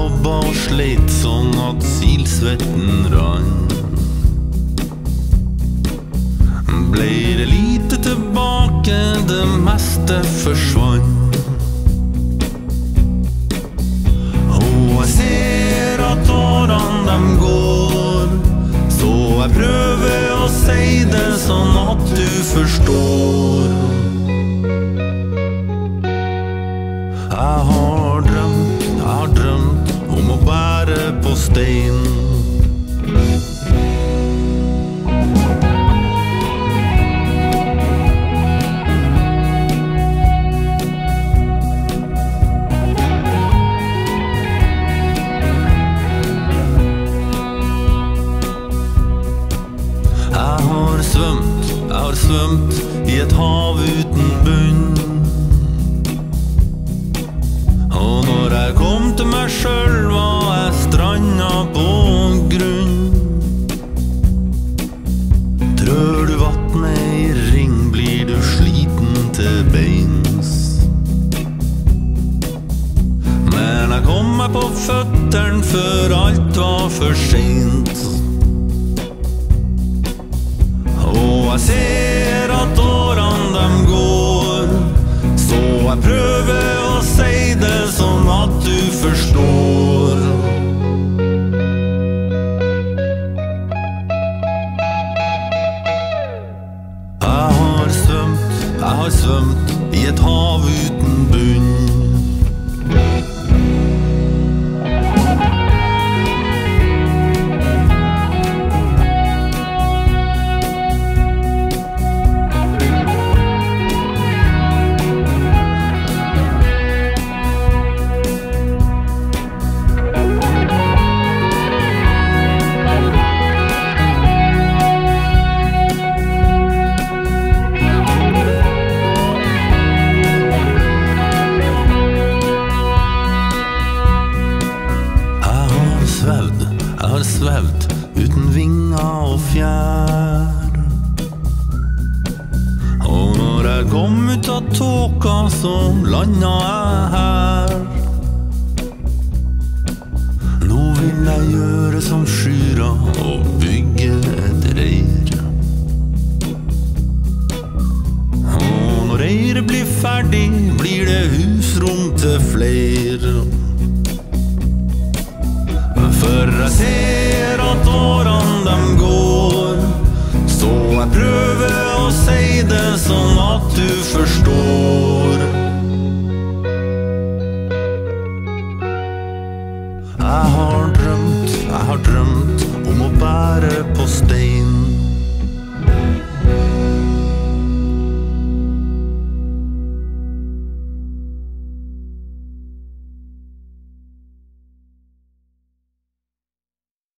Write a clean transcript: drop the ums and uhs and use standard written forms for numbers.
jobba og sleit sånn at silsvetten rann. Ble det lite tilbake, det meste forsvann. Og jeg ser at årene dem går, så jeg prøver å si det sånn at du forstår. Jeg har drømt om å bære på stein. Jeg har svømt i et hav uten bunn. Og når jeg kom til meg selv, var jeg stranda på grunn. Trør du vattnet i ring, blir du sliten til beins. Men jeg kom meg på føtteren før alt var for sent. Og jeg ser at årene dem går, så jeg prøver å si det sånn at du forstår. Jeg har svømt i et hav uten bunn. Jeg har svevd uten vinger og fjær. Og når jeg kom ut av tåka, så landa jeg her. Nå vil jeg gjøre som skyra og bygge et reir. Og når reiret blir ferdig, blir det husrom til flere. For jeg ser at årene dem går, så jeg prøver å si det sånn at du forstår. Jeg har drømt om å bære på stein.